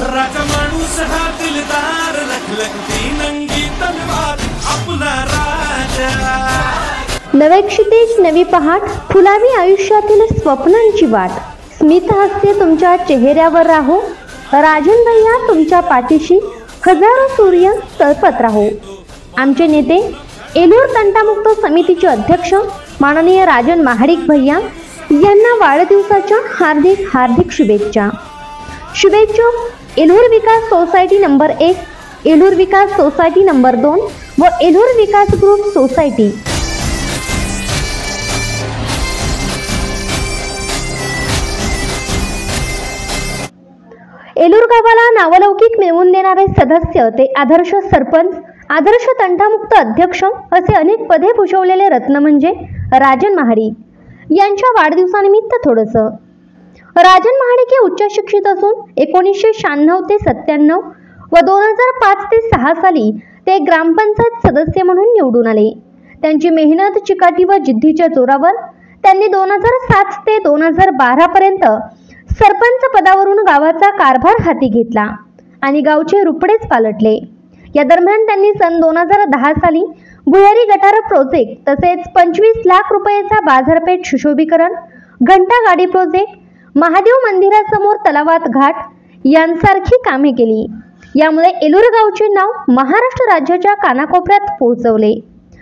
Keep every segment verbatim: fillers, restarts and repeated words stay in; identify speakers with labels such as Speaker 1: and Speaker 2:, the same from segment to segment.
Speaker 1: राजा माणूस हा दिलदार, लखलखती नंगी तलवार आपला राजा।
Speaker 2: नवे क्षितिज नवी पहाट, फुलावी आयुष्यातील स्वप्नांची वाट। स्मित हास्य तुमच्या चेहऱ्यावर राहो, राजन भैया तुमच्या पाठीशी हजारो सूर्य तळपत राहो। आमचे नेते एलूर तंटामुक्त समितीचे अध्यक्ष माननीय राजन महाडिक भैया यांना वाढदिवसाच्या हार्दिक हार्दिक शुभेच्छा। शुभेच्छुक एलूर विकास सोसायटी नंबर एक, एलूर विकास सोसायटी नंबर दोन व एलूर विकास ग्रुप सोसायटी। एलूर गावाला नावलौकिक मिळवून देणारे सदस्य ते आदर्श सरपंच, आदर्श तंटामुक्त अध्यक्ष असे अनेक पदे भूषवलेले रत्न म्हणजे राजन महाडिक यांच्या वाढदिवसानिमित्त थोडंसं। राजन महाडिक हे उच्च शिक्षित असून एकोणीसशे शहाण्णव ते सत्त्याण्णव व दोन हजार पाच ते सहा साली ते ग्रामपंचायत सदस्य म्हणून निवडून आले। त्यांची मेहनत, चिकाटी व जिद्दीच्या जोरावर त्यांनी दोन हजार सात ते दोन हजार बारा पर्यंत सरपंच पदावरून गावाचा कारभार हाती घेतला आणि गावचे रुपडेच पालटले। या दरम्यान त्यांनी सन दोन हजार दहा साली भुयारी गटार प्रोजेक्ट तसेच पंचवीस लाख रुपयाचा बाजारपेठ सुशोभीकरण, घंटा गाडी प्रोजेक्ट, महादेव मंदिरासमोर तलावात घाट यांसारखी कामे केली। यामुळे एलूर गावचे नाव महाराष्ट्र राज्याच्या कानाकोपऱ्यात पोहोचवले।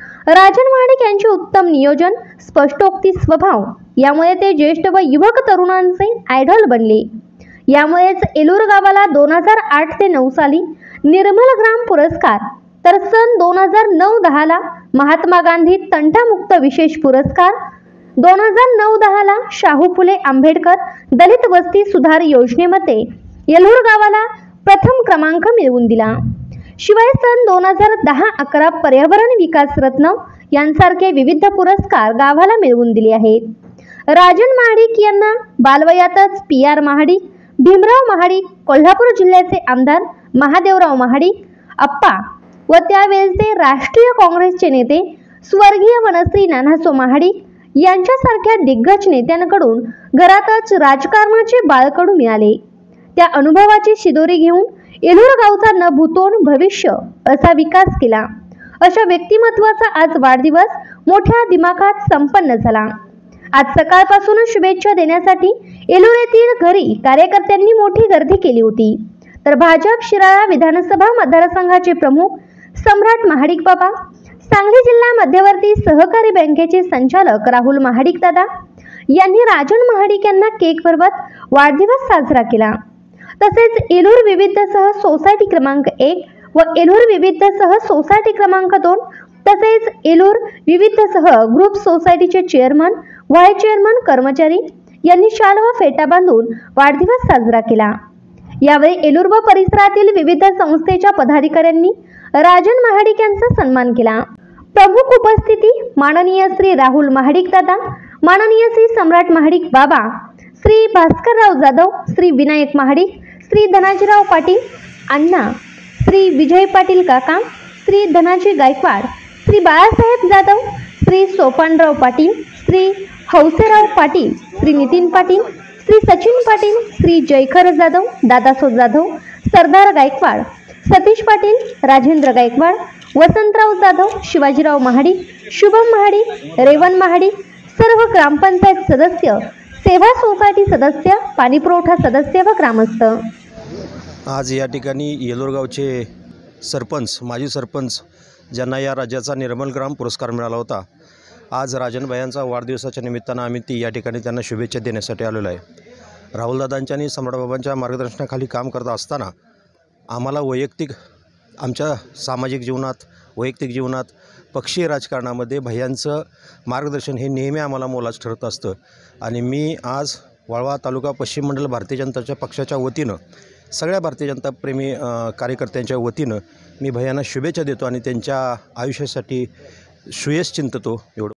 Speaker 2: राजन महाडिक यांचे उत्तम नियोजन, स्पष्टोक्ती स्वभाव यामुळे ते ज्येष्ठ व युवक तरुणांचे आयडॉल बनले। यामुळेच एलूर गावाला दोन हजार आठ ते नऊ साली निर्मल ग्राम पुरस्कार, तर सन दोन हजार नऊ दहा ला महात्मा गांधी तंटामुक्त विशेष पुरस्कार, दोन हजार नऊ दहा ला शाहू फुले आंबेडकर दलित वस्ती सुधार योजनेमध्ये एलूर गावाला प्रथम क्रमांक मिळवून दिला। शिवाय सन दोन हजार दहा अकरा पर्यावरण विकास रत्न यांसारखे विविध पुरस्कार गावाला मिळवून दिले आहेत। राजन महाडिक यांना बालवयातच पी आर महाडिक, भीमराव महाडिक, कोल्हापूर जिल्ह्याचे आमदार महादेवराव महाडिक अप्पा व त्यावेळेचे राष्ट्रीय काँग्रेसचे नेते स्वर्गीय वनश्री नानासो महाडिक यांच्यासारख्या दिग्गज नेत्यांकडून घरातच राजकारणाचे बाळकडू मिळाले। त्या अनुभवाची शिदोरी घेऊन एलूर गावचा न भूतोन भविष्य असा विकास केला। अशा व्यक्तिमत्वाचा आज वाढदिवस मोठ्या दिमाखात संपन्न झाला। आज सकाळपासूनच शुभेच्छा देण्यासाठी एलूर येथील घरी कार्यकर्त्यांनी मोठी गर्दी केली होती। तर भाजप शिराळा विधानसभा मतदारसंघाचे प्रमुख सम्राट महाडिक बाबा, सांगली जिल्हा मध्यवर्ती सहकारी बँकेचे संचालक राहुल महाडिक दादा यांनी राजन महाडिक यांना केक भरवत वाढदिवस साजरा केला। तसेच एलूर विविधसह सोसायटी क्रमांक एक व एलूर विविधसह सोसायटी क्रमांक दोन तसेच एलूर विविधसह ग्रुप सोसायटीचे चेअरमन, व्हाईस चेअरमन, कर्मचारी यांनी शाल व फेटा बांधून वाढदिवस साजरा केला। यावेळी एलूर व परिसरातील विविध संस्थेच्या पदाधिकाऱ्यांनी राजन महाडिक यांचा सन्मान केला। प्रमुख उपस्थिती माननीय श्री राहुल महाडिक दादा, माननीय श्री सम्राट महाडिक बाबा, श्री भास्करराव जाधव, श्री विनायक महाडिक, श्री धनाजीराव पाटील अण्णा, श्री विजय पाटील काका, श्री धनाजी गायकवाड, श्री बाळासाहेब जाधव, श्री सोपानराव पाटील, श्री हौसेराव पाटील, श्री नितीन पाटील, श्री सचिन पाटील, श्री जयखर जाधव, दादासो जाधव, सरदार गायकवाड, सतीश पाटील, राजेंद्र गायकवाड, वसंतराव जाधव, शिवाजीराव महाडिक, शुभम महाडिक, रेवन महाडिक, सर्व ग्रामपंचायत सदस्य, सेवा सोसायटी सदस्य, पाणी पुरवठा सदस्य व ग्रामस्थ।
Speaker 3: आज या ठिकाणी एलूर गावचे सरपंच, माजी सरपंच ज्यांना या राज्याचा निर्मल ग्राम पुरस्कार मिळाला होता, आज राजनभाईंचा वाढदिवसाच्या निमित्तानं आम्ही ती या ठिकाणी त्यांना शुभेच्छा देण्यासाठी आलेलो आहे। राहुलदादांच्या आणि सम्राटबाबांच्या मार्गदर्शनाखाली काम करत असताना आम्हाला वैयक्तिक आमच्या सामाजिक जीवनात, वैयक्तिक जीवनात, पक्षीय राजकारणामध्ये भैयांचं मार्गदर्शन हे नेहमी आम्हाला मोलाचं ठरत असतं आणि मी आज वाळवा तालुका पश्चिम मंडल भारतीय जनता पक्षाच्या वतीनं, सगळ्या भारतीय जनता प्रेमी कार्यकर्त्यांच्या वतीनं मी भैयांना शुभेच्छा देतो आणि त्यांच्या आयुष्यासाठी श्रेयस चिंततो एवढं।